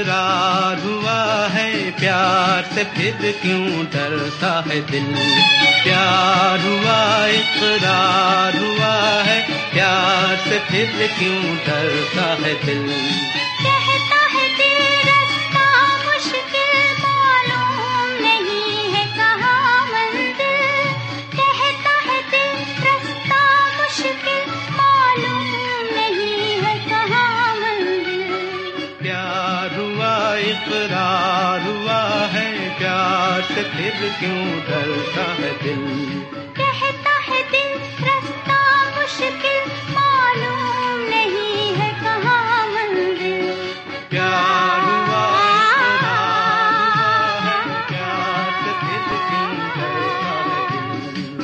इकरार हुआ है प्यार से फिर क्यों डरता है दिल। प्यार हुआ इकरार हुआ है प्यार से फिर क्यों डरता है दिल। कहता है दिल रास्ता मुश्किल मालूम नहीं है कहाँ मंजिल। कहता है दिल रास्ता मुश्किल मालूम नहीं है कहाँ मंजिल। प्यार हुआ इकरार हुआ है प्यार से फिर क्यों डरता है दिल। कहता है दिल रास्ता मुश्किल मालूम नहीं है कहाँ मंजिल। प्यार हुआ इकरार हुआ है प्यार से फिर क्यों डरता है दिल।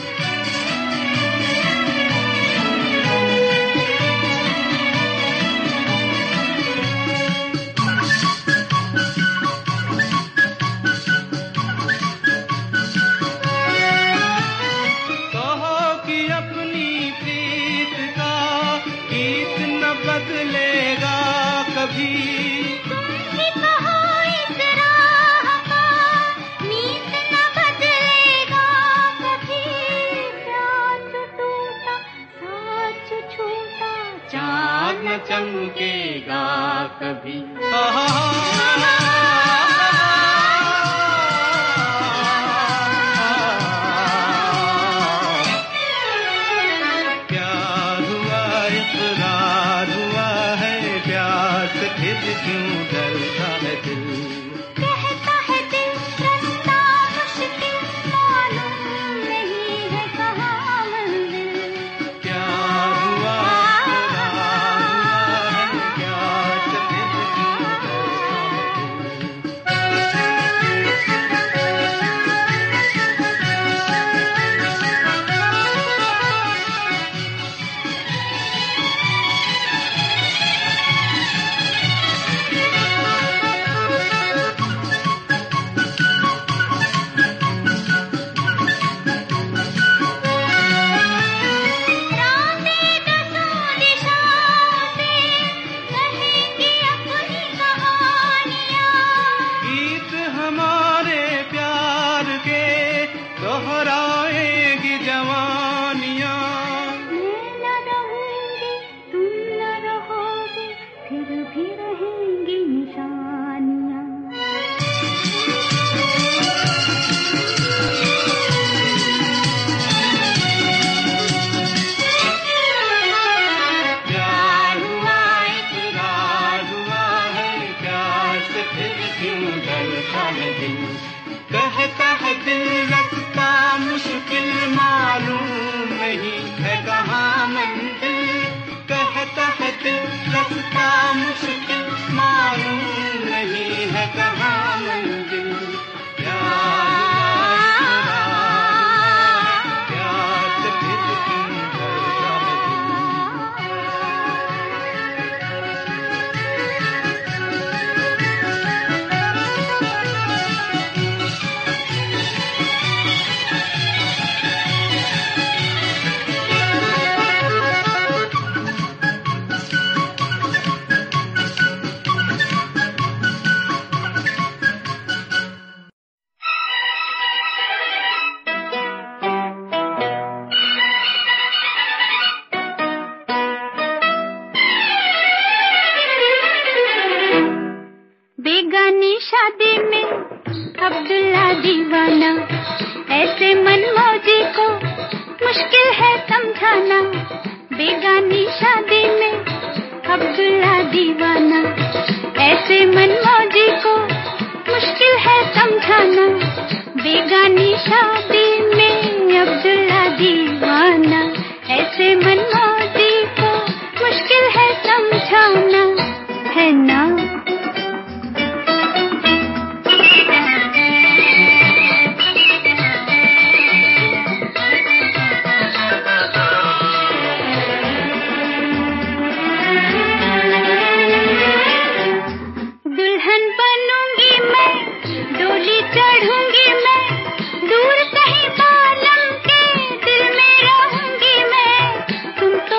बदलेगा कभी तुम कहो इस राह का नीत न बदलेगा कभी। प्यार जो टूटा साथ जो छूटा चाँद न चमकेगा कभी। फिर क्यों डरता है दिल। कहता है दिल रास्ता मुश्किल मालूम नहीं है कहाँ मंजिल। प्यार हुआ इकरार हुआ है प्यार से फिर क्यों डरता दोहराएगी जवानियाँ। मैं न रहूंगी तुम न रहोगे फिर भी रहेंगी निशानियाँ। प्यार हुआ इकरार हुआ है प्यार से फिर क्यों डरता है दिल। कहता है दिल रास्ता मुश्किल मालूम नहीं है कहाँ मंजिल। कहता है दिल रास्ता मुश्किल मालूम नहीं है कहाँ मंजिल। प्यार प्यार से फिर क्यों डरता है बेगानी शादी में अब्दुल्ला दीवाना ऐसे मनमौजी को मुश्किल है समझाना। बेगानी शादी में अब्दुल्ला दीवाना ऐसे मनमौजी को मुश्किल है समझाना। बेगानी शादी में अब्दुल्ला दीवाना ऐसे मनमौजी को मुश्किल है समझाना, है ना। तुम तो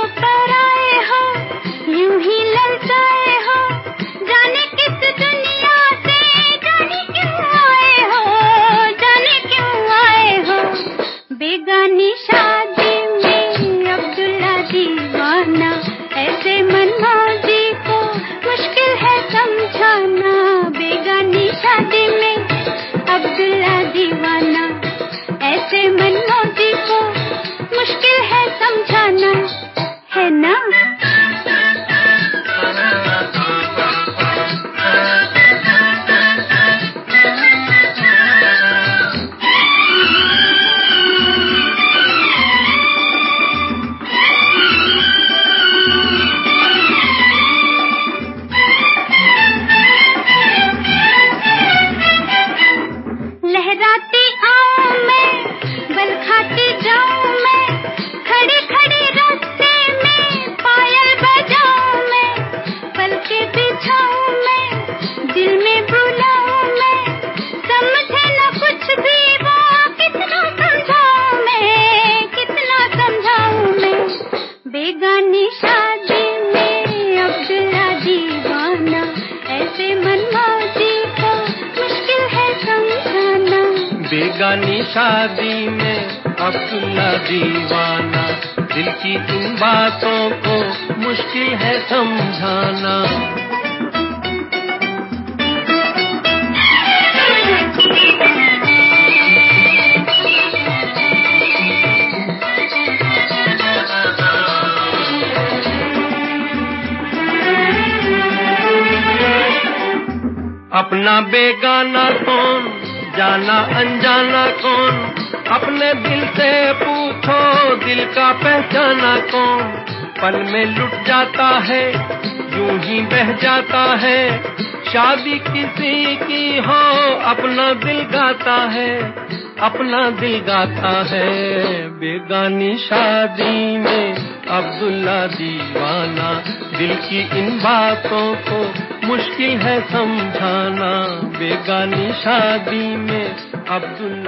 बेगानी शादी में अब्दुल्ला दीवाना, दिल की इन बातों को मुश्किल है समझाना। अपना बेगाना कौन, जाना अनजाना कौन, अपने दिल से पूछो दिल का पहचाना कौन। पल में लुट जाता है, यूं ही बह जाता है, शादी किसी की हो अपना दिल गाता है, अपना दिल गाता है। बेगानी शादी में अब्दुल्ला दीवाना, दिल की इन बातों को मुश्किल है समझाना। बेगानी शादी में अब्दुल्ला